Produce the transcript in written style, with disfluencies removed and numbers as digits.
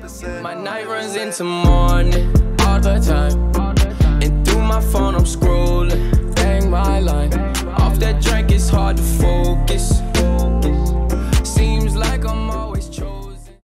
My night runs into morning all the time.